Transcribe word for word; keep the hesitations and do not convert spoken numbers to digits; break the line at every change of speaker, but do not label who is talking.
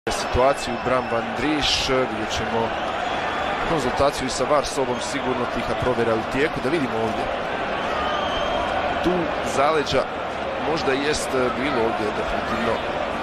situaciju Bram van Drieš, vidjet ćemo konzultaciju i sa V A R sobom, sigurno tiha provjera u tijeku. Da vidimo ovdje, tu zaleđa možda jest bilo ovdje definitivno